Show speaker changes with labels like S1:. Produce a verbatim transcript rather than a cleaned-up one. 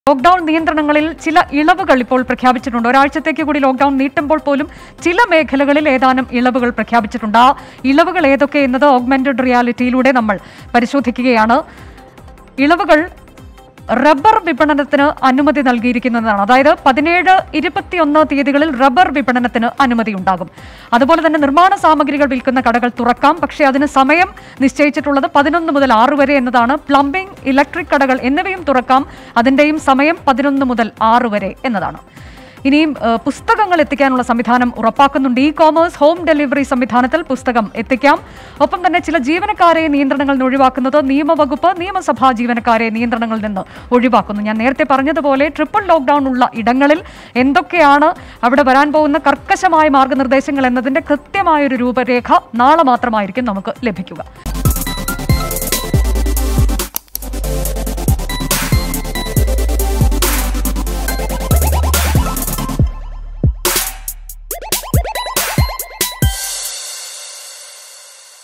S1: Lockdown നിയന്ത്രണങ്ങളിൽ ചില ഇളവുകൾ ഇപ്പോൾ പ്രഖ്യാപിച്ചിട്ടുണ്ട്. ഒരാഴ്ചത്തേക്ക് കൂടി ലോക്ക്ഡൌൺ നീട്ടുമ്പോൾ പോലും ചില മേഖലകളിൽ ഏതാനും ഇളവുകൾ പ്രഖ്യാപിച്ചിട്ടുണ്ട്. ആ ഇളവുകൾ ഏതൊക്കെ എന്നത് ഓഗ്മെന്റഡ് റിയാലിറ്റിയിലൂടെ നമ്മൾ പരിശോധിക്കുകയാണ്. ഇളവുകൾ റബ്ബർ വിപണനത്തിന് അനുമതി നൽകിയിരിക്കുന്നതാണ്. അതായത് പതിനേഴ് ഇരുപത്തിയൊന്ന് തീയതികളിൽ റബ്ബർ വിപണനത്തിന് അനുമതി ഉണ്ടാകും. അതുപോലെ തന്നെ നിർമ്മാണ സാമഗ്രികൾ വിൽക്കുന്ന കടകൾ തുറക്കാം. പക്ഷേ അതിന് സമയം നിശ്ചയിച്ചിട്ടുള്ളത് പതിനൊന്ന് മുതൽ ആറ് വരെ എന്നതാണ്. പ്ലംബിംഗ്, ഇലക്ട്രിക് കടകൾ എന്നിവയും തുറക്കാം. അതിൻ്റെയും സമയം പതിനൊന്ന് മുതൽ ആറ് വരെ എന്നതാണ്. ഇനിയും പുസ്തകങ്ങൾ എത്തിക്കാനുള്ള സംവിധാനം ഉറപ്പാക്കുന്നുണ്ട്. ഇ കോമേഴ്സ്, ഹോം ഡെലിവറി സംവിധാനത്തിൽ പുസ്തകം എത്തിക്കാം. ഒപ്പം തന്നെ ചില ജീവനക്കാരെ നിയന്ത്രണങ്ങളിൽ നിന്ന് ഒഴിവാക്കുന്നത് നിയമവകുപ്പ്, നിയമസഭാ ജീവനക്കാരെ നിയന്ത്രണങ്ങളിൽ നിന്ന് ഒഴിവാക്കുന്നു. ഞാൻ നേരത്തെ പറഞ്ഞതുപോലെ ട്രിപ്പിൾ ലോക്ക്ഡൌൺ ഉള്ള ഇടങ്ങളിൽ എന്തൊക്കെയാണ് അവിടെ വരാൻ പോകുന്ന കർക്കശമായ മാർഗനിർദ്ദേശങ്ങൾ എന്നതിൻ്റെ കൃത്യമായൊരു രൂപരേഖ നാളെ മാത്രമായിരിക്കും നമുക്ക് ലഭിക്കുക.